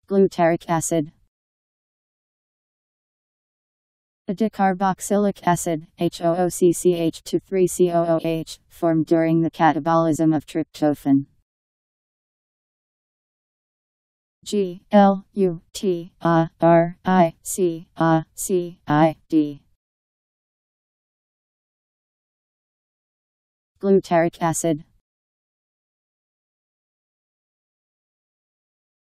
Glutaric acid. A dicarboxylic acid, HOOCCH23COOH, formed during the catabolism of tryptophan. Glutaric. Glutaric acid.